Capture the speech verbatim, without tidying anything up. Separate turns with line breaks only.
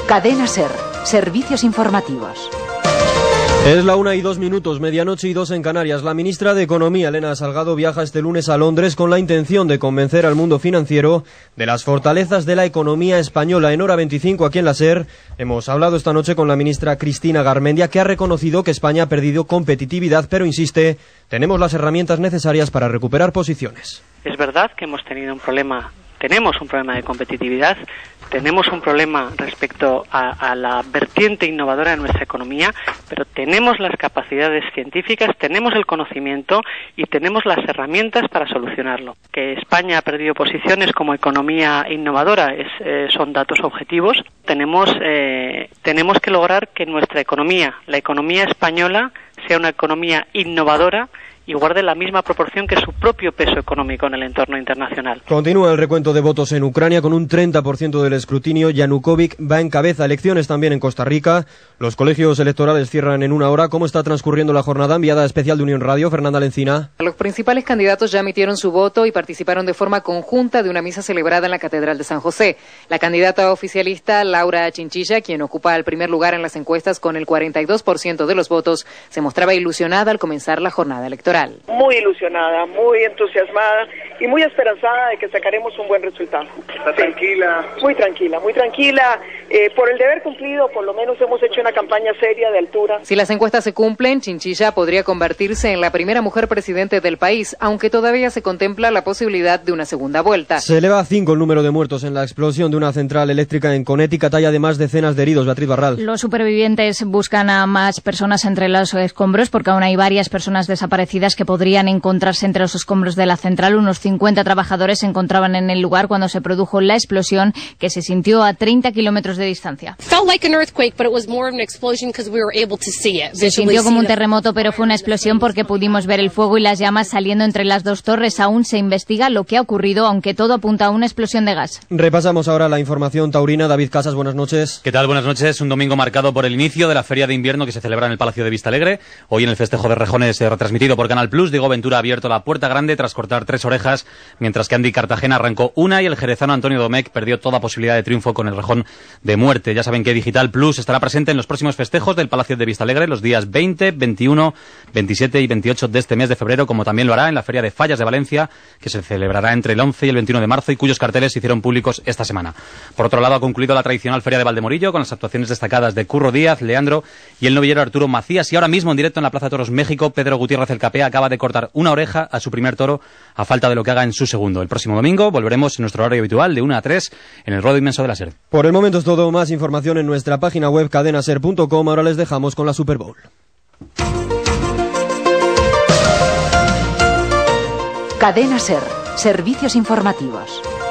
Cadena SER, servicios informativos.
Es la una y dos minutos, medianoche y dos en Canarias. La ministra de Economía, Elena Salgado, viaja este lunes a Londres con la intención de convencer al mundo financiero de las fortalezas de la economía española. En Hora veinticinco, aquí en la SER, hemos hablado esta noche con la ministra Cristina Garmendia, que ha reconocido que España ha perdido competitividad, pero insiste, tenemos las herramientas necesarias para recuperar posiciones.
Es verdad que hemos tenido un problema, tenemos un problema de competitividad, tenemos un problema respecto a, a la vertiente innovadora de nuestra economía, pero tenemos las capacidades científicas, tenemos el conocimiento y tenemos las herramientas para solucionarlo. Que España ha perdido posiciones como economía innovadora es, eh, son datos objetivos. Tenemos, eh, tenemos que lograr que nuestra economía, la economía española, sea una economía innovadora y guarde la misma proporción que su propio peso económico en el entorno internacional.
Continúa el recuento de votos en Ucrania con un treinta por ciento del escrutinio. Yanukovych va en cabeza. Elecciones también en Costa Rica. Los colegios electorales cierran en una hora. ¿Cómo está transcurriendo la jornada? Enviada especial de Unión Radio, Fernanda Lencina.
Los principales candidatos ya emitieron su voto y participaron de forma conjunta de una misa celebrada en la Catedral de San José. La candidata oficialista, Laura Chinchilla, quien ocupa el primer lugar en las encuestas con el cuarenta y dos por ciento de los votos, se mostraba ilusionada al comenzar la jornada electoral.
Muy ilusionada, muy entusiasmada y muy esperanzada de que sacaremos un buen resultado.
¿Está sí. tranquila?
Muy tranquila, muy tranquila. Eh, por el deber cumplido, por lo menos hemos hecho una campaña seria de altura.
Si las encuestas se cumplen, Chinchilla podría convertirse en la primera mujer presidente del país, aunque todavía se contempla la posibilidad de una segunda vuelta.
Se eleva a cinco el número de muertos en la explosión de una central eléctrica en Connecticut. Hay además decenas de heridos. Beatriz Barral.
Los supervivientes buscan a más personas entre los escombros porque aún hay varias personas desaparecidas que podrían encontrarse entre los escombros de la central. Unos cincuenta trabajadores se encontraban en el lugar cuando se produjo la explosión, que se sintió a treinta kilómetros de distancia. Se sintió como un terremoto, pero fue una explosión porque pudimos ver el fuego y las llamas saliendo entre las dos torres. Aún se investiga lo que ha ocurrido, aunque todo apunta a una explosión de gas.
Repasamos ahora la información taurina. David Casas, buenas noches.
¿Qué tal? Buenas noches. Un domingo marcado por el inicio de la Feria de Invierno que se celebra en el Palacio de Vistalegre. Hoy en el festejo de Rejones, eh, retransmitido por Canal Plus, Diego Ventura ha abierto la puerta grande tras cortar tres orejas, mientras que Andy Cartagena arrancó una y el jerezano Antonio Domecq perdió toda posibilidad de triunfo con el rejón de muerte. Ya saben que Digital Plus estará presente en los próximos festejos del Palacio de Vistalegre los días veinte, veintiuno, veintisiete y veintiocho de este mes de febrero, como también lo hará en la Feria de Fallas de Valencia, que se celebrará entre el once y el veintiuno de marzo y cuyos carteles se hicieron públicos esta semana. Por otro lado, ha concluido la tradicional Feria de Valdemorillo con las actuaciones destacadas de Curro Díaz, Leandro y el novillero Arturo Macías, y ahora mismo en directo en la Plaza de Toros México, Pedro Gutiérrez el Capea acaba de cortar una oreja a su primer toro a falta de lo que haga en su segundo. El próximo domingo volveremos en nuestro horario habitual de una a tres en el ruedo inmenso de la SER.
Por el momento es todo. Más información en nuestra página web cadena ser punto com. Ahora les dejamos con la Super Bowl.
Cadena SER, servicios informativos.